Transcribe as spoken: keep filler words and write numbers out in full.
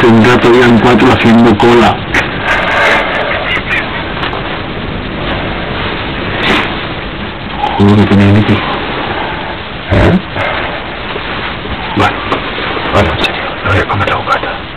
un rato habían cuatro haciendo cola. Juro que tenía nítido. ¿Eh? Bueno, bueno, en serio, no voy a comer la bocata.